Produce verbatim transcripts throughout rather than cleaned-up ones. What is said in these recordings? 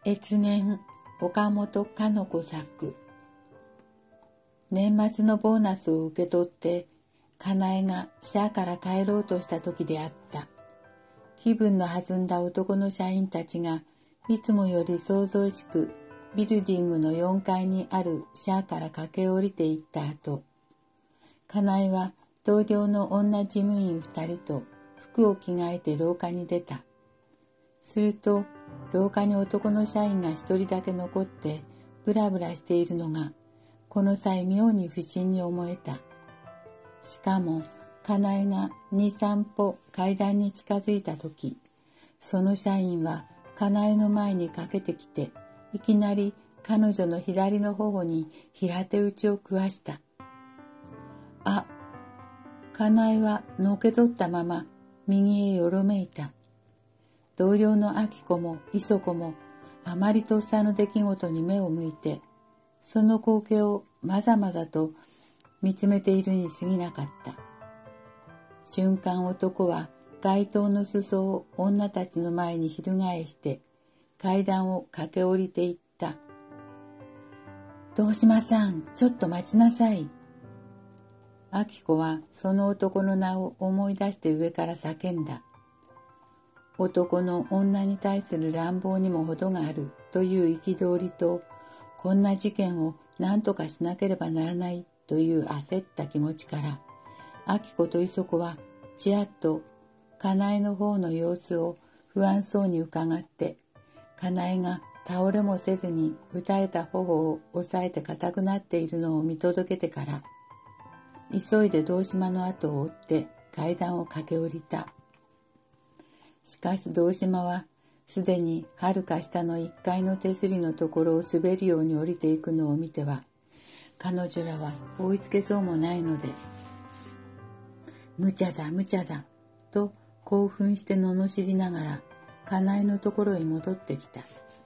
越年岡本かの子作。年末のボーナスを受け取ってかなえが社から帰ろうとした時であった。気分の弾んだ男の社員たちがいつもより騒々しくビルディングのよんかいにある社から駆け下りていった後、かなえは同僚の女事務員二人と服を着替えて廊下に出た。すると廊下に男の社員が一人だけ残ってブラブラしているのがこの際妙に不審に思えた。しかもかなえが二三歩階段に近づいた時、その社員はかなえの前に駆けてきていきなり彼女の左の頬に平手打ちを食わした。あ、かなえはのけ取ったまま右へよろめいた。同僚のあきこも磯子もあまりとっさの出来事に目を向いて、その光景をまざまざと見つめているに過ぎなかった。瞬間男は街灯の裾を女たちの前に翻して階段を駆け下りていった。堂島さん、ちょっと待ちなさい。あきこはその男の名を思い出して上から叫んだ。男の女に対する乱暴にも程があるという憤りと、こんな事件を何とかしなければならないという焦った気持ちから、あきこと磯子はちらっとかなえの方の様子を不安そうに伺って、かなえが倒れもせずに打たれた頬を押さえて硬くなっているのを見届けてから、急いで堂島の後を追って階段を駆け下りた。しかし堂島はすでにはるか下のいっかいの手すりのところを滑るように降りていくのを見ては、彼女らは追いつけそうもないので、無茶だ無茶だと興奮して罵りながらかなえのところへ戻ってきた。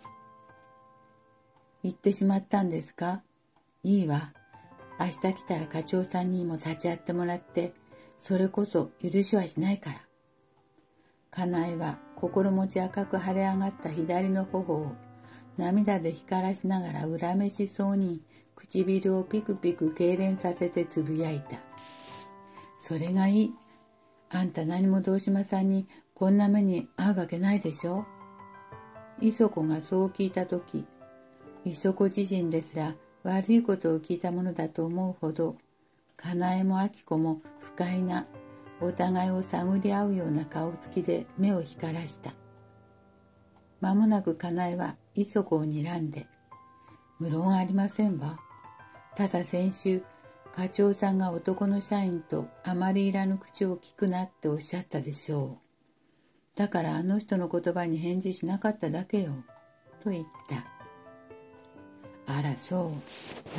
行ってしまったんですか？いいわ。明日来たら課長さんにも立ち会ってもらって、それこそ許しはしないから。かなえは心持ち赤く腫れ上がった左の頬を涙で光らしながら恨めしそうに唇をピクピク痙攣させてつぶやいた。それがいい。あんた何も堂島さんにこんな目に遭うわけないでしょ。磯子がそう聞いたとき、磯子自身ですら悪いことを聞いたものだと思うほど、かなえもあきこも不快なお互いを探り合うような顔つきで目を光らした。間もなくかなえは磯子を睨んで、無論ありませんわ。ただ先週、課長さんが男の社員とあまりいらぬ口を聞くなっておっしゃったでしょう。だからあの人の言葉に返事しなかっただけよ、と言った。あらそう。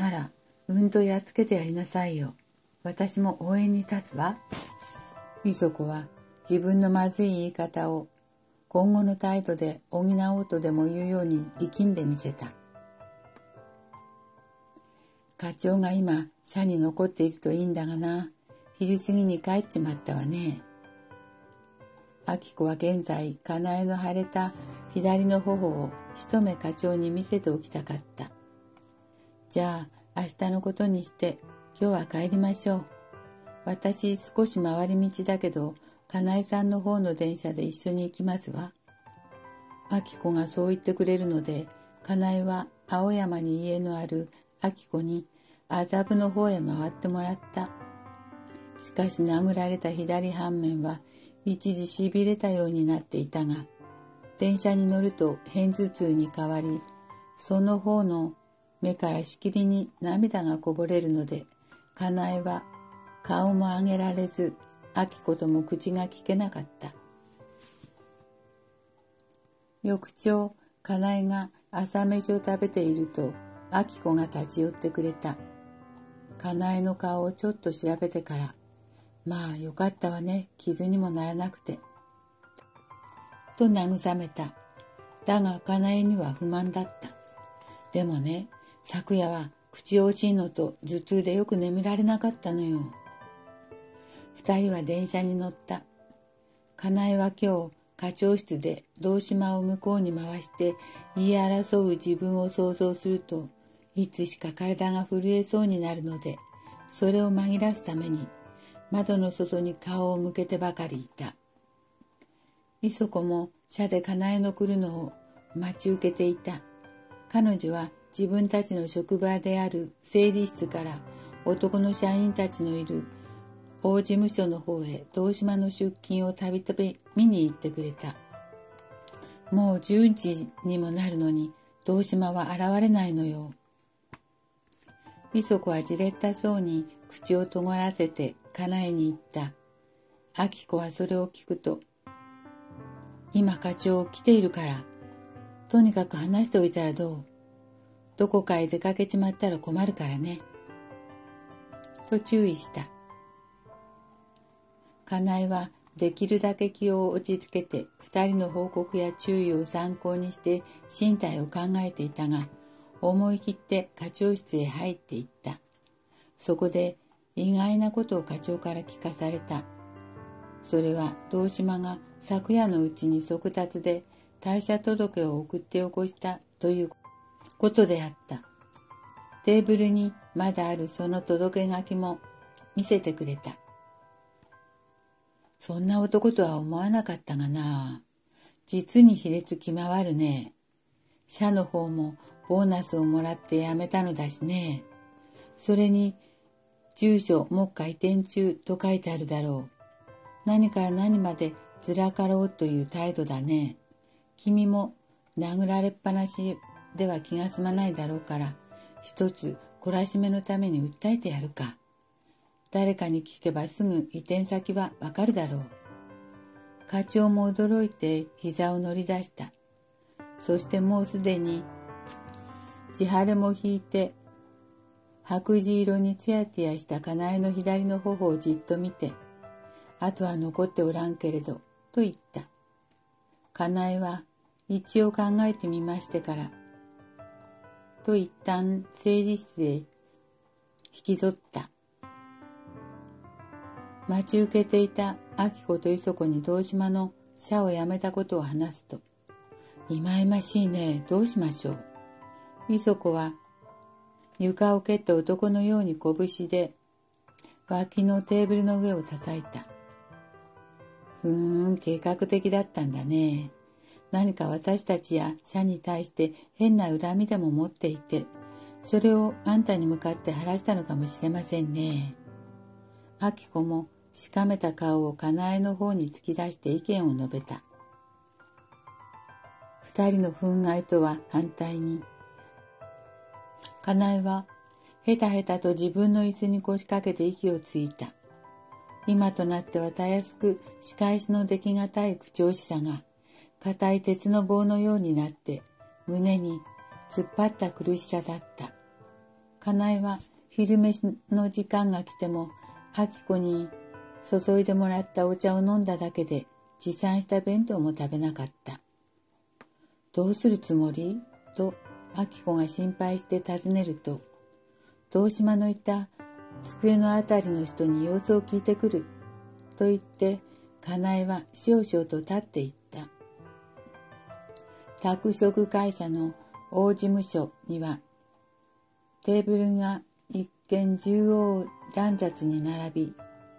なら、うんとやっつけてやりなさいよ。私も応援に立つわ。磯子は自分のまずい言い方を今後の態度で補おうとでも言うように力んでみせた。課長が今社に残っているといいんだがな。昼過ぎに帰っちまったわね。あきこは現在かなえの腫れた左の頬を一目課長に見せておきたかった。じゃあ明日のことにして今日は帰りましょう。私少し回り道だけどかなえさんの方の電車で一緒に行きますわ。あきこがそう言ってくれるので、かなえは青山に家のあるあきこに麻布の方へ回ってもらった。しかし殴られた左半面は一時しびれたようになっていたが、電車に乗ると片頭痛に変わり、その方の目からしきりに涙がこぼれるので、かなえは顔も上げられず、あきことも口が聞けなかった。翌朝、かなえが朝飯を食べていると、あきこが立ち寄ってくれた。かなえの顔をちょっと調べてから、まあよかったわね、傷にもならなくて。と慰めた。だがかなえには不満だった。でもね、昨夜は口惜しいのと頭痛でよく眠られなかったのよ。二人は電車に乗った。かなえは今日課長室で堂島を向こうに回して言い争う自分を想像すると、いつしか体が震えそうになるので、それを紛らわすために窓の外に顔を向けてばかりいた。磯子も車でかなえの来るのを待ち受けていた。彼女は自分たちの職場である整理室から男の社員たちのいる大事務所の方へ堂島の出勤をたびたび見に行ってくれた。もうじゅうじにもなるのに堂島は現れないのよ。磯子はじれったそうに口をとがらせてかなえに言った。明子はそれを聞くと、今課長来ているから、とにかく話しておいたらどう？どこかへ出かけちまったら困るからね。と注意した。かなえはできるだけ気を落ち着けて二人の報告や注意を参考にして進退を考えていたが、思い切って課長室へ入っていった。そこで意外なことを課長から聞かされた。それは堂島が昨夜のうちに速達で退社届を送ってよこしたということであった。テーブルにまだあるその届け書きも見せてくれた。そんな男とは思わなかったがな。実に卑劣気まわるね。社の方もボーナスをもらって辞めたのだしね。それに住所目下移転中と書いてあるだろう。何から何までずらかろうという態度だね。君も殴られっぱなしでは気が済まないだろうから、一つ懲らしめのために訴えてやるか。誰かに聞けばすぐ移転先はわかるだろう。課長も驚いて膝を乗り出した。そしてもうすでに地腫れも引いて白磁色につやつやしたかなえの左の頬をじっと見て、あとは残っておらんけれど、と言った。かなえは一応考えてみましてから、と一旦整理室へ引き取った。待ち受けていた明子と磯子に堂島の社を辞めたことを話すと、いまいましいね、どうしましょう。磯子は床を蹴った男のように拳で脇のテーブルの上を叩いた。ふーん、計画的だったんだね。何か私たちや社に対して変な恨みでも持っていて、それをあんたに向かって晴らしたのかもしれませんね。明子もしかめた顔をかなえの方に突き出して意見を述べた。二人の憤慨とは反対に、かなえはへたへたと自分の椅子に腰掛けて息をついた。今となってはたやすく仕返しのできがたい口調しさが、硬い鉄の棒のようになって胸に突っ張った苦しさだった。かなえは昼飯の時間が来ても、明子に注いでもらったお茶を飲んだだけで持参した弁当も食べなかった。どうするつもり？と明子が心配して尋ねると、堂島のいた机のあたりの人に様子を聞いてくると言って、かなえはしおしおと立っていった。宅食会社の大事務所にはテーブルが一見縦横乱雑に並び、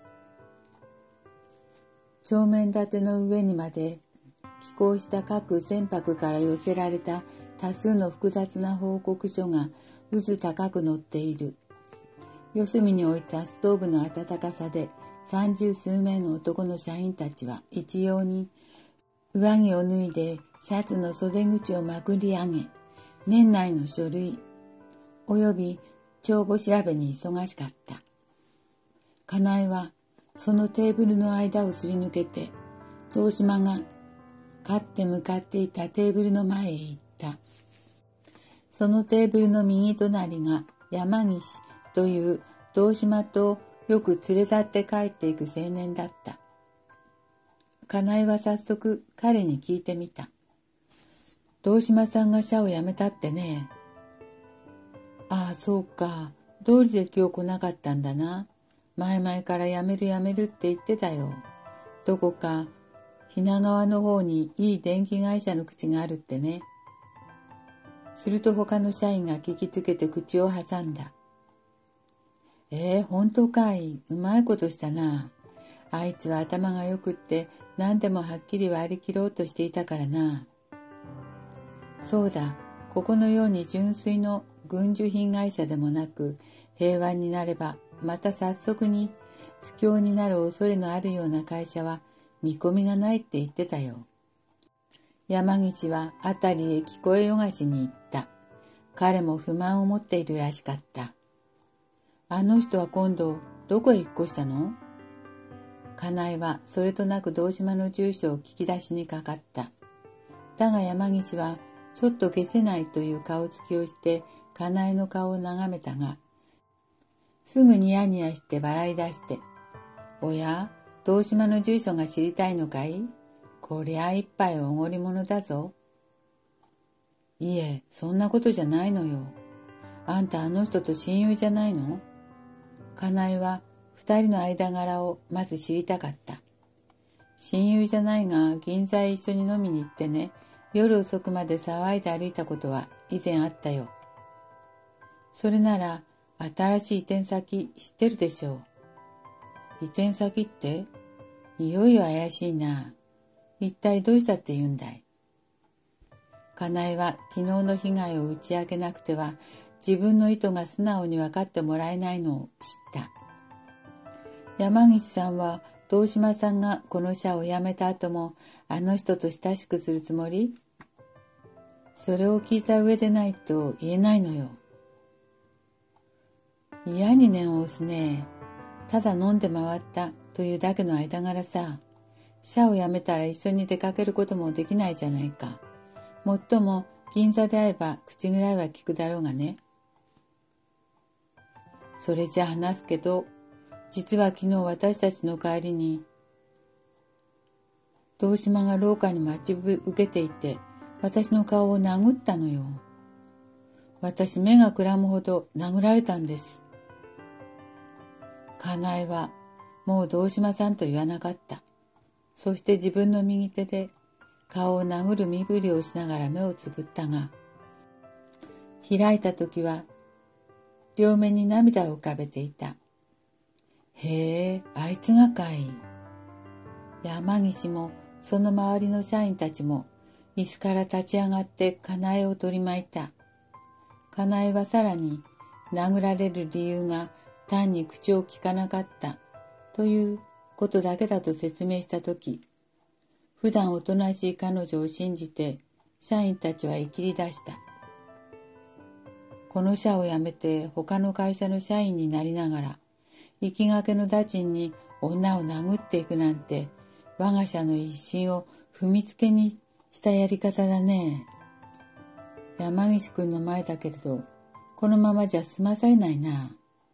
帳面立ての上にまで寄稿した各船舶から寄せられた多数の複雑な報告書が渦高く載っている。四隅に置いたストーブの暖かさで三十数名の男の社員たちは一様に上着を脱いでシャツの袖口をまくり上げ、年内の書類および帳簿調べに忙しかった。かなえはそのテーブルの間をすり抜けて、堂島がかって向かっていたテーブルの前へ行った。そのテーブルの右隣が山岸という堂島とよく連れ立って帰っていく青年だった。かなえは早速彼に聞いてみた。堂島さんが社を辞めたってね。ああ、そうか。道理で今日来なかったんだな。前々から辞める辞めるって言ってたよ。どこか品川の方にいい電気会社の口があるってね。すると他の社員が聞きつけて口を挟んだ。えー、本当かい。うまいことしたな。あいつは頭がよくって何でもはっきり割り切ろうとしていたからな。そうだ、ここのように純粋の軍需品会社でもなく、平和になればまた早速に不況になる恐れのあるような会社は見込みがないって言ってたよ。山口は辺りへ聞こえよがしに言った。彼も不満を持っているらしかった。あの人は今度どこへ引っ越したの？金井はそれとなく堂島の住所を聞き出しにかかった。だが山口はちょっと消せないという顔つきをして金井の顔を眺めたが、すぐニヤニヤして笑い出して、おや、堂島の住所が知りたいのかい？こりゃ一杯おごり物だぞ。いえ、そんなことじゃないのよ。あんたあの人と親友じゃないの？金井は二人の間柄をまず知りたかった。親友じゃないが銀座へ一緒に飲みに行ってね、夜遅くまで騒いで歩いたことは以前あったよ。それなら新しい移転先知ってるでしょう。移転先って？いよいよ怪しいな。一体どうしたって言うんだい。金井は昨日の被害を打ち明けなくては自分の意図が素直に分かってもらえないのを知った。山口さんは堂島さんがこの社を辞めた後もあの人と親しくするつもり？それを聞いた上でないと言えないのよ。嫌に念を押すね。ただ飲んで回ったというだけの間柄さ。社を辞めたら一緒に出かけることもできないじゃないか。もっとも銀座で会えば口ぐらいは聞くだろうがね。それじゃ話すけど、実は昨日私たちの帰りに堂島が廊下に待ち受けていて私の顔を殴ったのよ。私目がくらむほど殴られたんです。金井はもう堂島さんと言わなかった。そして自分の右手で顔を殴る身振りをしながら目をつぶったが、開いた時は両目に涙を浮かべていた。へえ、あいつがかい。山岸もその周りの社員たちも椅子から立ち上がって金井を取り巻いた。金井はさらに殴られる理由が単に口を聞かなかったということだけだと説明したとき、普段おとなしい彼女を信じて社員たちは言い切り出した。この社を辞めて他の会社の社員になりながら、行きがけの駄賃に女を殴っていくなんて、我が社の威信を踏みつけにしたやり方だね。山岸くんの前だけれど、このままじゃ済まされないな。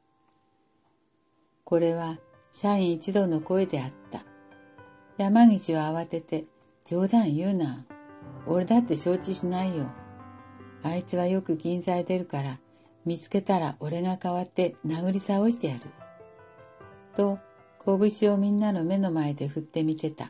これは社員一同の声であった。山岸は慌てて、冗談言うな。俺だって承知しないよ。あいつはよく銀座へ出るから、見つけたら俺が代わって殴り倒してやる。と、拳をみんなの目の前で振ってみせた。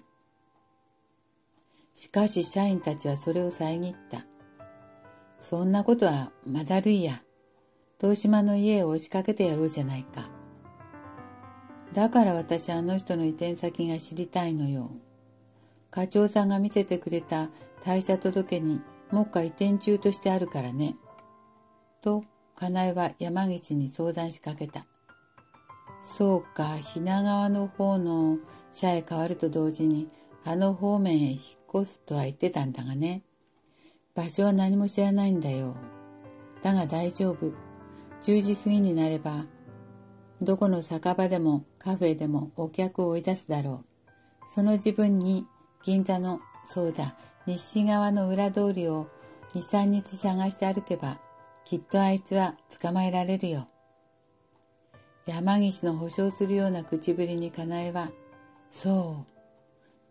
しかし社員たちはそれを遮った。そんなことはまだるいや。堂島の家へ押しかけてやろうじゃないか。だから私あの人の移転先が知りたいのよ。課長さんが見せてくれた退社届に目下移転中としてあるからね。と、金井は山口に相談しかけた。そうか、品川の方の社へ変わると同時にあの方面へ引っ越すとは言ってたんだがね。場所は何も知らないんだよ。だが大丈夫。じゅうじ過ぎになれば、どこの酒場でもカフェでもお客を追い出すだろう。その自分に銀座の、そうだ、西側の裏通りをに、さんにち探して歩けば、きっとあいつは捕まえられるよ。山岸の保証するような口ぶりに金井は、そう。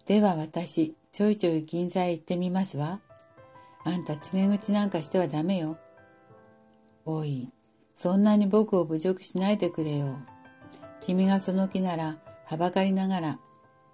では私、ちょいちょい銀座へ行ってみますわ。あんた告げ口なんかしてはダメよ。おい、そんなに僕を侮辱しないでくれよ。君がその気ならはばかりながら。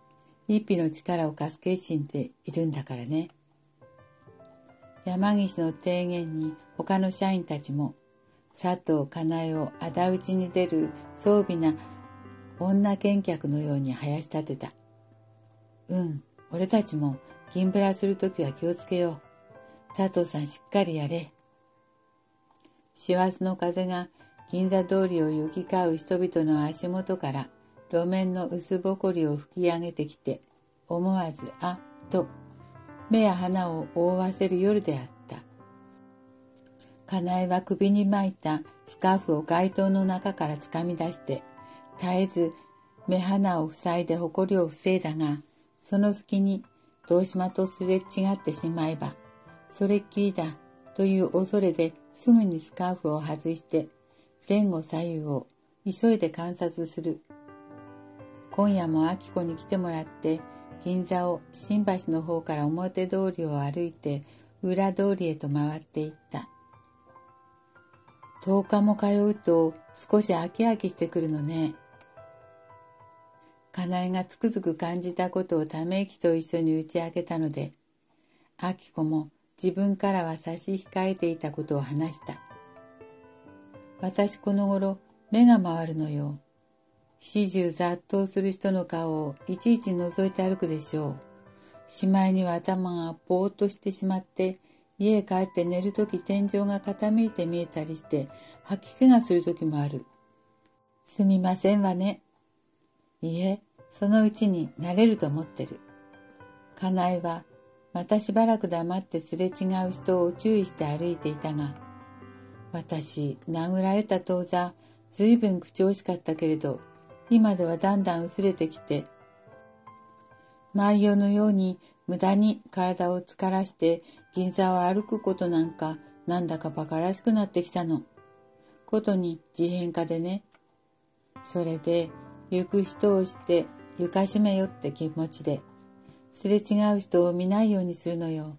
一匹の力を貸す決心でいるんだからね。山岸の提言に他の社員たちも佐藤かなえを仇討ちに出る装備な女見客のように囃し立てた。うん、俺たちも銀ブラするときは気をつけよう。佐藤さんしっかりやれ。師走の風が銀座通りを行き交う人々の足元から路面の薄ぼこりを吹き上げてきて、思わずあっと目や鼻を覆わせる夜であった。かなえは首に巻いたスカーフを街灯の中からつかみ出して、絶えず目鼻を塞いで埃を防いだが、その隙に堂島とすれ違ってしまえば、それっきりだという恐れですぐにスカーフを外して、前後左右を急いで観察する。今夜も明子に来てもらって、銀座を新橋の方から表通りを歩いて裏通りへと回っていった。十日も通うと少し飽き飽きしてくるのね。かなえがつくづく感じたことをため息と一緒に打ち明けたので、明子も自分からは差し控えていたことを話した。私この頃目が回るのよ。始終雑踏する人の顔をいちいち覗いて歩くでしょう。しまいには頭がぼーっとしてしまって、家へ帰って寝るとき天井が傾いて見えたりして吐き気がするときもある。すみませんわね。いいえ、そのうちに慣れると思ってる。かなえはまたしばらく黙ってすれ違う人を注意して歩いていたが、私殴られた当座ずいぶん口惜しかったけれど、今ではだんだん薄れてきて、毎夜のように無駄に体を疲らして銀座を歩くことなんかなんだか馬鹿らしくなってきたの。ことに自変化でね。それで行く人をして床しめよって気持ちで、すれ違う人を見ないようにするのよ。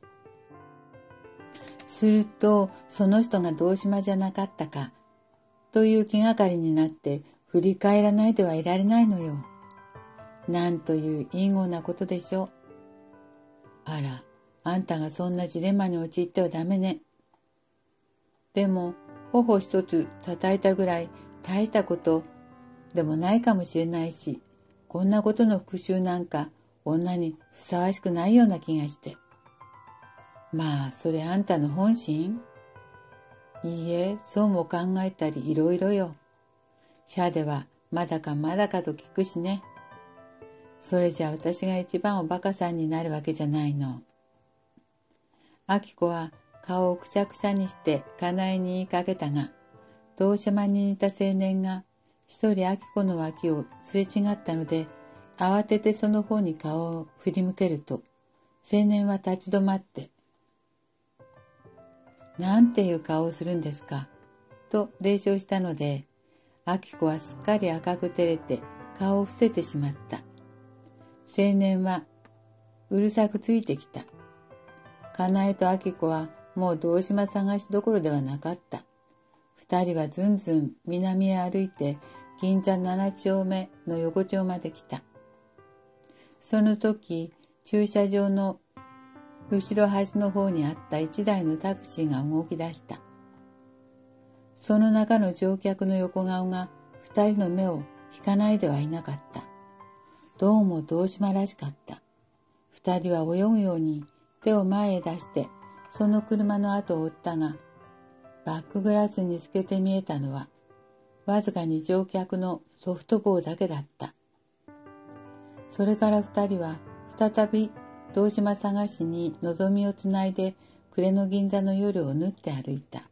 するとその人が堂島じゃなかったかという気がかりになって振り返らないではいられないのよ。なんという陰謀なことでしょう。あら、あんたがそんなジレンマに陥ってはダメね。でも頬一つ叩いたぐらい大したことでもないかもしれないし、こんなことの復讐なんか女にふさわしくないような気がして。まあそれあんたの本心？いいえ、そうも考えたりいろいろよ。シャではまだかまだかと聞くしね。それじゃ私が一番おバカさんになるわけじゃないの。明子は顔をくちゃくちゃにしてかなえに言いかけたが、堂島に似た青年が一人明子の脇をすれ違ったので、慌ててその方に顔を振り向けると、青年は立ち止まって、なんていう顔をするんですか、と冷笑したので、明子はすっかり赤く照れて顔を伏せてしまった。青年はうるさくついてきた。かなえと明子はもう堂島探しどころではなかった。二人はずんずん南へ歩いて銀座七丁目の横丁まで来た。その時、駐車場の後ろ端の方にあった一台のタクシーが動き出した。その中の乗客の横顔が二人の目を引かないではいなかった。どうも堂島らしかった。二人は泳ぐように手を前へ出してその車の後を追ったが、バックグラスに透けて見えたのはわずかに乗客のソフトボーだけだった。それから二人は再び堂島探しに望みをつないで暮れの銀座の夜を縫って歩いた。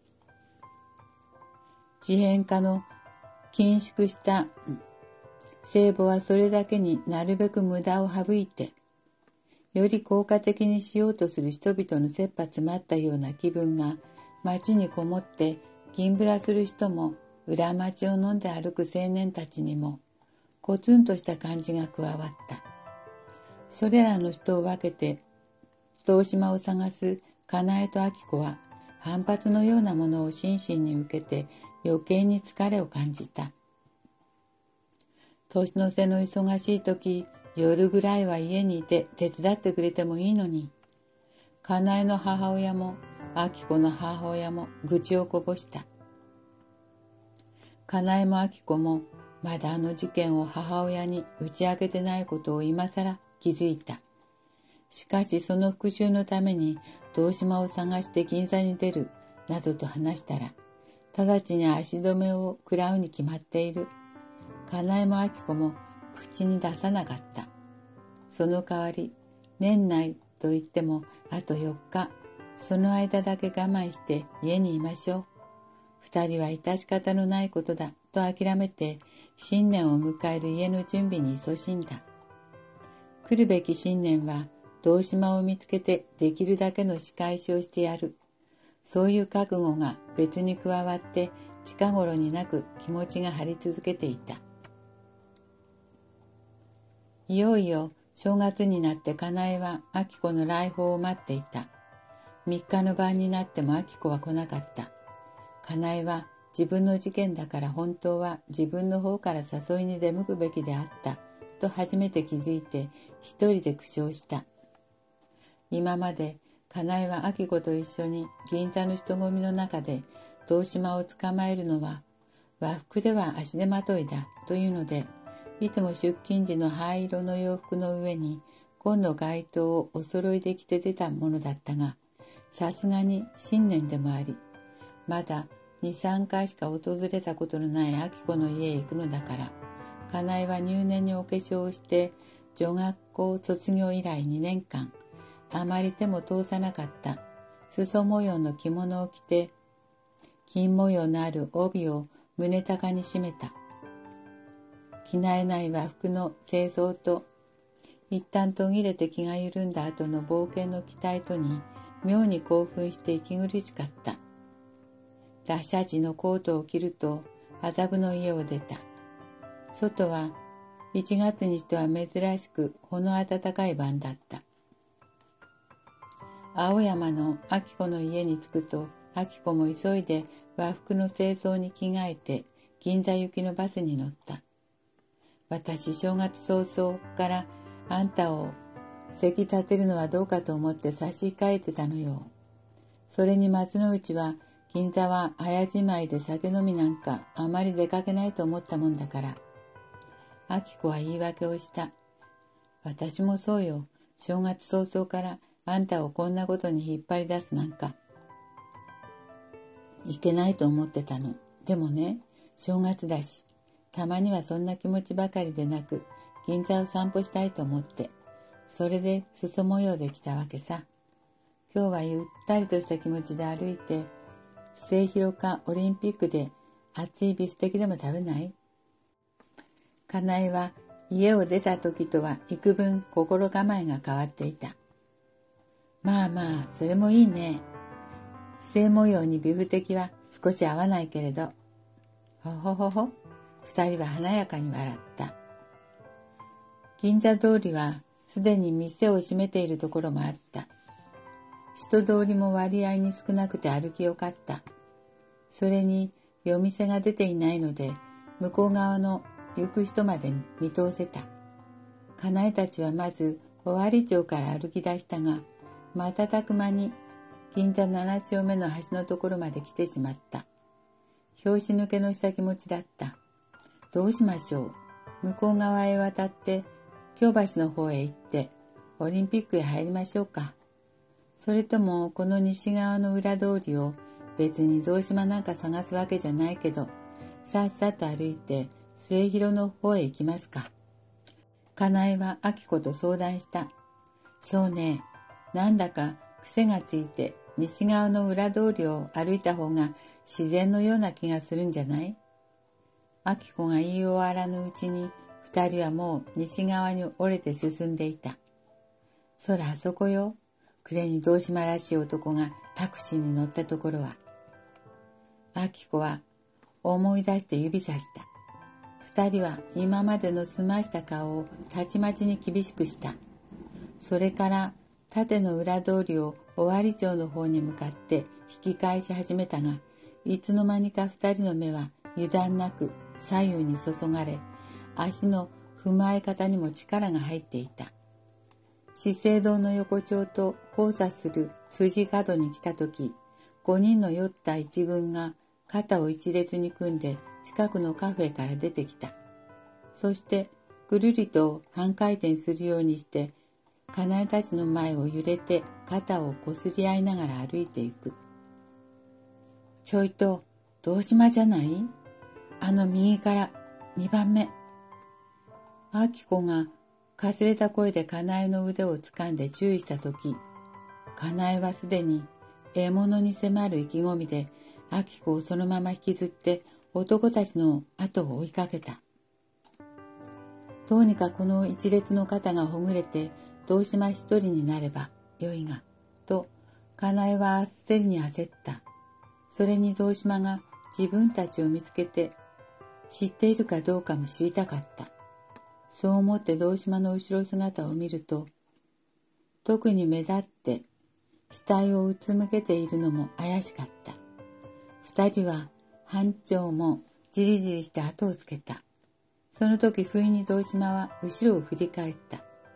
自変化の緊縮した聖母はそれだけになるべく無駄を省いて、より効果的にしようとする人々の切羽詰まったような気分が街にこもって銀ブラする人も裏町を飲んで歩く青年たちにもコツンとした感じが加わった。それらの人を分けて堂島を探すかなえと明子は反発のようなものを心身に受けて余計に疲れを感じた。年の瀬の忙しい時、 夜ぐらいは家にいて手伝ってくれてもいいのに。かなえの母親もあきこの母親も愚痴をこぼした。かなえもあきこもまだあの事件を母親に打ち明けてないことを今さら気づいた。しかしその復讐のために堂島を探して銀座に出るなどと話したら、直ちに足止めを食らうに決まっている。かなえもあきこも口に出さなかった。その代わり、年内と言ってもあとよっか、その間だけ我慢して家にいましょう。二人は致し方のないことだと諦めて、新年を迎える家の準備に勤しんだ。来るべき新年は堂島を見つけてできるだけの仕返しをしてやる。そういう覚悟が別に加わって近頃になく気持ちが張り続けていた。いよいよ正月になってかなえはあきこの来訪を待っていた。三日の晩になってもあきこは来なかった。かなえは自分の事件だから本当は自分の方から誘いに出向くべきであったと初めて気づいて一人で苦笑した。今までかなえはあきこと一緒に銀座の人混みの中で堂島を捕まえるのは和服では足手まといだというので、いつも出勤時の灰色の洋服の上に紺の街灯をお揃いで着て出たものだったが、さすがに新年でもあり、まだに、さんかいしか訪れたことのないあきこの家へ行くのだから、かなえは入念にお化粧をして女学校卒業以来にねんかん、あまり手も通さなかった裾模様の着物を着て、金模様のある帯を胸高に締めた。着慣れない和服の製造と、一旦途切れて気が緩んだ後の冒険の期待とに、妙に興奮して息苦しかった。ラシャジのコートを着ると、麻布の家を出た。外はいちがつにしては珍しくほの暖かい晩だった。青山のあきこの家に着くと、あきこも急いで和服の清掃に着替えて銀座行きのバスに乗った。私、正月早々からあんたを席立てるのはどうかと思って差し控えてたのよ。それに松の内は銀座は早じまいで酒飲みなんかあまり出かけないと思ったもんだから。あきこは言い訳をした。私もそうよ。正月早々からあんたをこんなことに引っ張り出すなんかいけないと思ってたの。でもね、正月だし、たまにはそんな気持ちばかりでなく、銀座を散歩したいと思って、それで裾模様で来たわけさ。今日はゆったりとした気持ちで歩いて、末広かオリンピックで熱いビフテキでも食べない？かなえは家を出た時とは幾分心構えが変わっていた。まあまあ、それもいいね。末模様にビフテキは少し合わないけれど。ほほほほ。二人は華やかに笑った。銀座通りはすでに店を閉めているところもあった。人通りも割合に少なくて歩きよかった。それに夜店が出ていないので、向こう側の行く人まで見通せた。かなえたちはまず尾張町から歩き出したが、瞬く間に銀座七丁目の橋のところまで来てしまった。拍子抜けのした気持ちだった。どうしましょう。向こう側へ渡って京橋の方へ行ってオリンピックへ入りましょうか。それともこの西側の裏通りを別に堂島なんか探すわけじゃないけど、さっさと歩いて末広の方へ行きますか。かなえはあきこと相談した。そうね、なんだか癖がついて西側の裏通りを歩いた方が自然のような気がするんじゃない？あきこが言い終わらぬうちに二人はもう西側に折れて進んでいた。そらあそこよ。暮れに堂島らしい男がタクシーに乗ったところは。あきこは思い出して指さした。二人は今までの澄ました顔をたちまちに厳しくした。それから縦の裏通りを尾張町の方に向かって引き返し始めたが、いつの間にか二人の目は油断なく左右に注がれ、足の踏まえ方にも力が入っていた。資生堂の横丁と交差する筋角に来たとき、五人の酔った一軍が肩を一列に組んで近くのカフェから出てきた。そしてぐるりと半回転するようにして、かなえたちの前を揺れて肩をこすり合いながら歩いていく。ちょいと、堂島じゃない？あの右からにばんめ。あきこがかすれた声でかなえの腕を掴んで注意したとき、かなえはすでに獲物に迫る意気込みで、あきこをそのまま引きずって男たちの後を追いかけた。どうにかこの一列の肩がほぐれて堂島一人になればよいが、とかなえは焦りに焦った。それに堂島が自分たちを見つけて知っているかどうかも知りたかった。そう思って堂島の後ろ姿を見ると、特に目立って死体をうつむけているのも怪しかった。二人は班長もじりじりして後をつけた。その時不意に堂島は後ろを振り返った。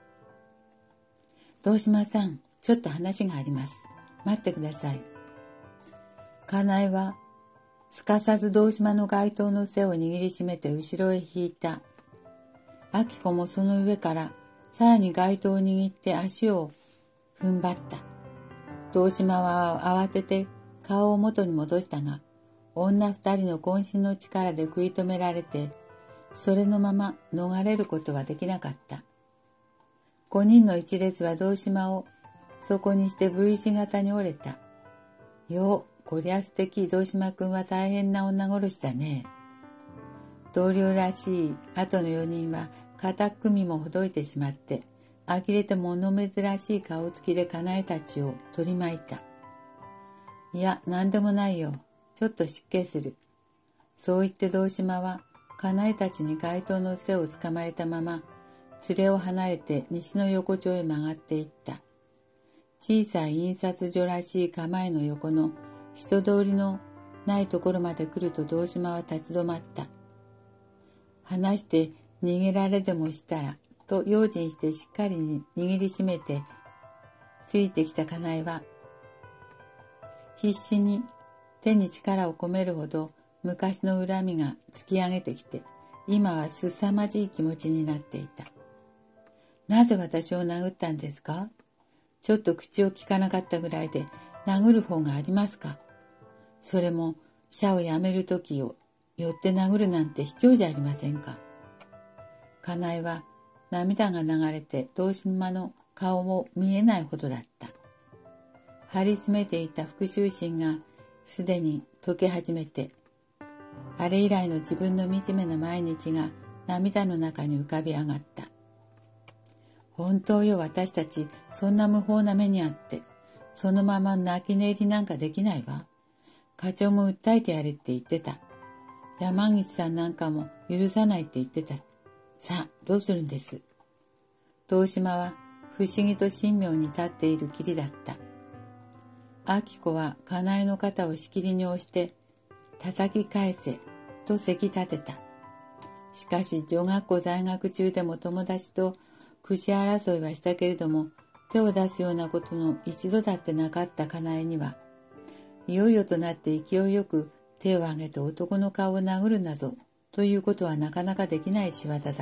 堂島さん、ちょっと話があります。待ってください。かなえはすかさず堂島の街灯の背を握りしめて後ろへ引いた。あきこもその上からさらに街灯を握って足を踏ん張った。堂島は慌てて顔を元に戻したが、女二人の渾身の力で食い止められて、それのまま逃れることはできなかった。五人の一列は堂島をそこにして ブイ 字型に折れた。よう、こりゃ素敵、堂島くんは大変な女殺しだね。同僚らしい後の四人は肩組みもほどいてしまって、呆れて物珍しい顔つきでかなえたちを取り巻いた。いや、なんでもないよ。ちょっと失敬する。そう言って堂島は、かなえたちに街灯の背をつかまれたまま、連れを離れて西の横丁へ曲がっていった。小さい印刷所らしい構えの横の人通りのないところまで来ると堂島は立ち止まった。話して逃げられでもしたら、と用心してしっかりに握りしめてついてきたかなえは、必死に手に力を込めるほど昔の恨みが突き上げてきて、今はすさまじい気持ちになっていた。なぜ私を殴ったんですか？ちょっと口を聞かなかったぐらいで殴る方がありますか？それも社を辞める時を寄って殴るなんて卑怯じゃありませんか。かなえは涙が流れて堂島の顔も見えないほどだった。張り詰めていた復讐心がすでに溶け始めて、あれ以来の自分の惨めな毎日が涙の中に浮かび上がった。本当よ、私たちそんな無法な目にあってそのまま泣き寝入りなんかできないわ。課長も訴えてやれって言ってた。山岸さんなんかも許さないって言ってた。さあどうするんです。堂島は不思議と神妙に立っているきりだった。あきこはかなえの肩をしきりに押して叩き返せとせき立てた。しかし女学校在学中でも友達と口争いはしたけれども、手を出すようなことの一度だってなかったかなえには、いよいよとなって勢いよく手を挙げて男の顔を殴るなぞということはなかなかできない仕業だった。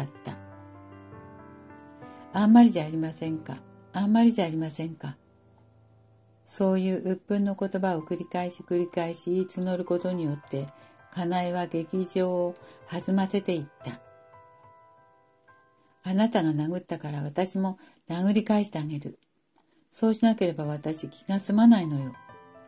あんまりじゃありませんか。あんまりじゃありませんか。そういう鬱憤の言葉を繰り返し繰り返し言い募ることによって、かなえは劇場を弾ませていった。あなたが殴ったから私も殴り返してあげる。そうしなければ私気が済まないのよ。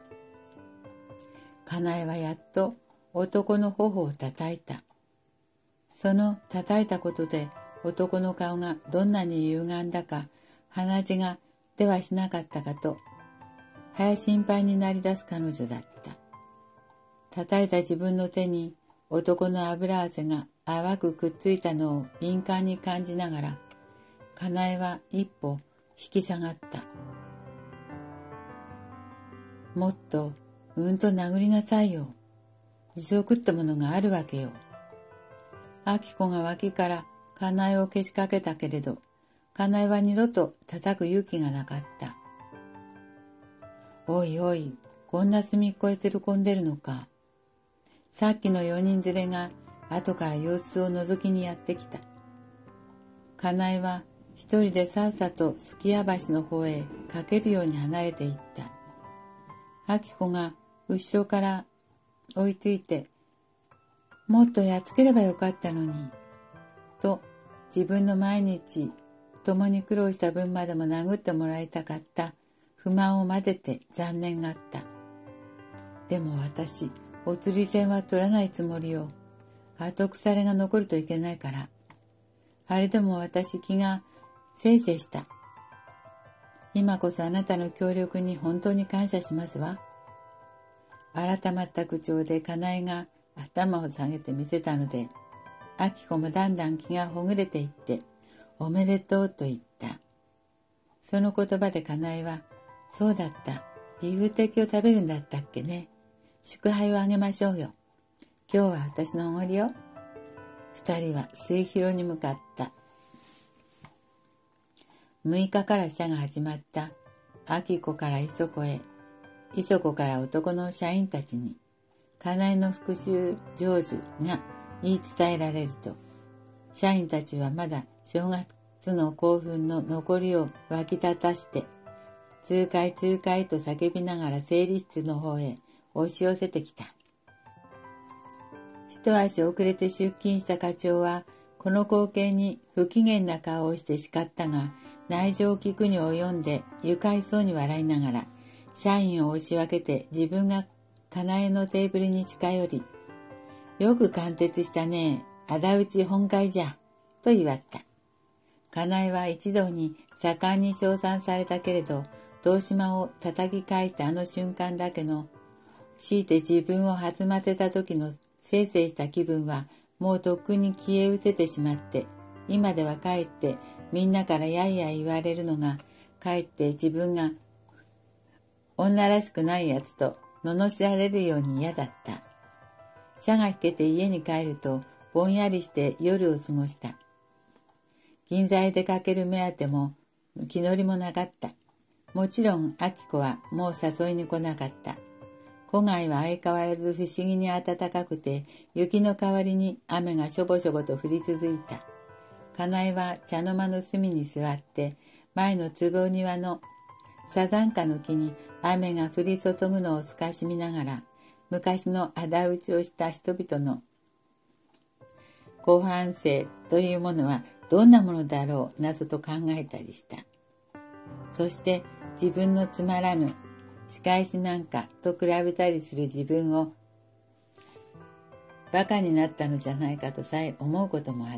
かなえはやっと男の頬を叩いた。その叩いたことで男の顔がどんなに歪んだか、鼻血が出はしなかったかと、早心配になり出す彼女だった。叩いた自分の手に男の油汗が淡くくっついたのを敏感に感じながら、かなえは一歩引き下がった。もっとうんと殴りなさいよ。持続ってものがあるわけよ。あきこが脇からかなえをけしかけたけれど、かなえは二度と叩く勇気がなかった。おいおい、こんな隅っこへ連れ込んでるのか。さっきの四人連れが後から様子を覗きにやってきた。かなえは一人でさっさとすきや橋の方へかけるように離れていった。あきこが後ろから追いついて、もっとやっつければよかったのに、と自分の毎日共に苦労した分までも殴ってもらいたかった不満を混ぜて残念があった。でも私、お釣り銭は取らないつもりよ。後腐れが残るといけないから。あれでも私気がせいせいした。今こそあなたの協力に本当に感謝しますわ。改まった口調でかなえが頭を下げてみせたので、あきこもだんだん気がほぐれていって、おめでとうと言った。その言葉でかなえは、そうだった、ビーフテキを食べるんだったっけね。祝杯をあげましょうよ。今日は私のおごりよ。二人は末広に向かった。むいかから社が始まった。あきこから磯子へ、磯子から男の社員たちに、かなえの復讐成就が言い伝えられると、社員たちはまだ正月の興奮の残りを湧き立たして、痛快痛快と叫びながら整理室の方へ押し寄せてきた。一足遅れて出勤した課長は、この光景に不機嫌な顔をして叱ったが、内情を聞くに及んで愉快そうに笑いながら、社員を押し分けて自分がかなえのテーブルに近寄り、よく貫徹したね、仇討ち本会じゃ、と言わった。かなえは一同に盛んに称賛されたけれど、堂島を叩き返したあの瞬間だけの、強いて自分を弾ませた時のせいせいした気分は、もうとっくに消え失せてしまって、今ではかえってみんなからやいやい言われるのが、かえって自分が女らしくないやつと罵られるように嫌だった。社が引けて家に帰ると、ぼんやりして夜を過ごした。銀座へ出かける目当ても気乗りもなかった。もちろん、あきこはもう誘いに来なかった。戸外は相変わらず不思議に暖かくて、雪の代わりに雨がしょぼしょぼと降り続いた。かなえは茶の間の隅に座って、前の坪庭のサザンカの木に雨が降り注ぐのを透かし見ながら、昔の仇討ちをした人々の後半生というものはどんなものだろうなどと考えたりした。そして自分のつまらぬ仕返しなんかと比べたりする自分をバカになったのじゃないかとさえ思うこともあった。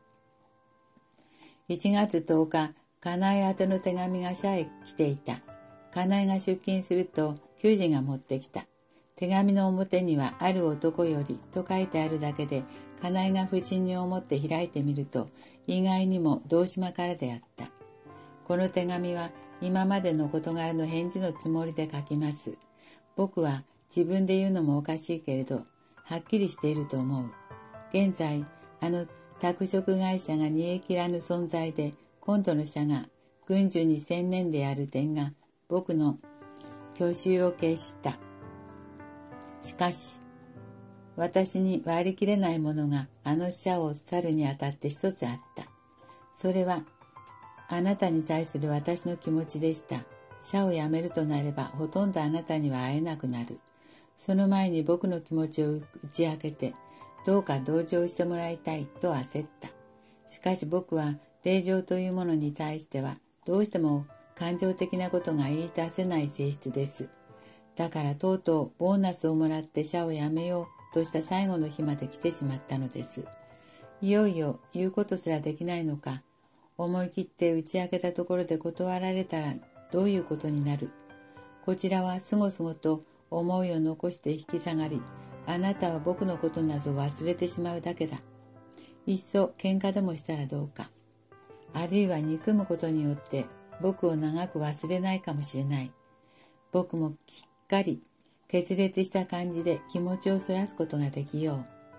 いちがつとおか、かなえ宛ての手紙が社へ来ていた。かなえが出勤すると給仕が持ってきた。手紙の表にはある男よりと書いてあるだけで、かなえが不審に思って開いてみると、意外にも堂島からであった。この手紙は今までの事柄の返事のつもりで書きます。僕は自分で言うのもおかしいけれど、はっきりしていると思う。現在、あの拓殖会社が煮え切らぬ存在で、今度の社が軍需に専念である点が僕の去就を決した。しかし、私に割り切れないものがあの社を去るにあたって一つあった。それは、あなたに対する私の気持ちでした。社を辞めるとなれば、ほとんどあなたには会えなくなる。その前に僕の気持ちを打ち明けて、どうか同情してもらいたいと焦った。しかし僕は、令状というものに対しては、どうしても感情的なことが言い出せない性質です。だからとうとうボーナスをもらって社を辞めようとした最後の日まで来てしまったのです。いよいよ言うことすらできないのか、思い切って打ち明けたところで断られたらどういうことになる。こちらはすごすごと思いを残して引き下がり、あなたは僕のことなど忘れてしまうだけだ。いっそ喧嘩でもしたらどうか。あるいは憎むことによって僕を長く忘れないかもしれない。僕もきっかり決裂した感じで気持ちをそらすことができよう。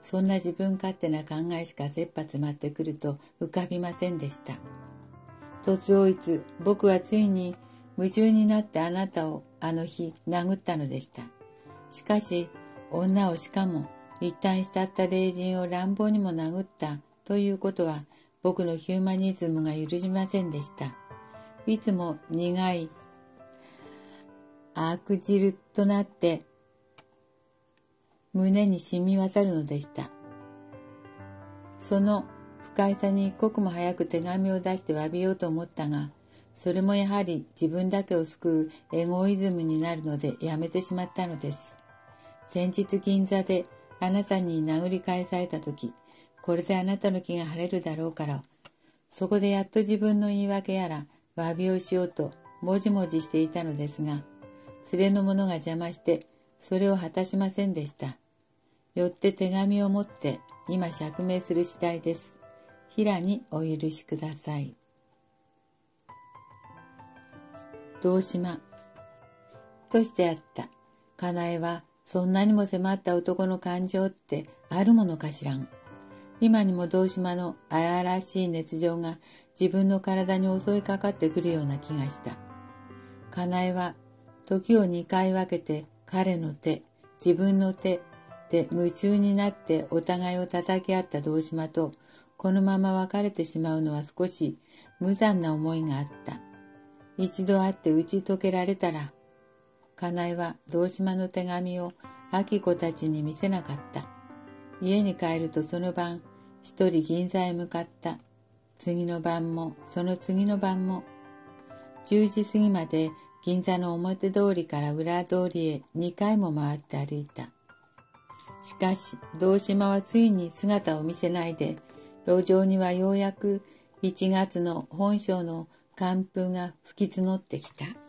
そんな自分勝手な考えしか切羽詰まってくると浮かびませんでした。突をいつ、僕はついに夢中になってあなたをあの日殴ったのでした。しかし、女をしかも一旦慕った霊人を乱暴にも殴ったということは僕のヒューマニズムが許しませんでした。いつも苦い悪汁となって胸に染み渡るのでした。その不快さに一刻も早く手紙を出して詫びようと思ったが、それもやはり自分だけを救うエゴイズムになるのでやめてしまったのです。先日銀座であなたに殴り返されたとき、これであなたの気が晴れるだろうから、そこでやっと自分の言い訳やら詫びをしようともじもじしていたのですが、連れの者が邪魔してそれを果たしませんでした。よって手紙を持って今釈明する次第です。平にお許しください。堂島としてあった。かなえはそんなにも迫った男の感情ってあるものかしらん。今にも堂島の荒々しい熱情が自分の体に襲いかかってくるような気がした。かなえは時を二回分けて彼の手、自分の手で夢中になってお互いを叩き合った堂島とこのまま別れてしまうのは少し無残な思いがあった。一度会って打ち解けられたら、かなえは堂島の手紙を秋子たちに見せなかった。家に帰るとその晩、一人銀座へ向かった。次の晩も、その次の晩も。じゅうじ過ぎまで銀座の表通りから裏通りへにかいも回って歩いた。しかし、堂島はついに姿を見せないで、路上にはようやくいちがつの本性の寒風が吹き募ってきた。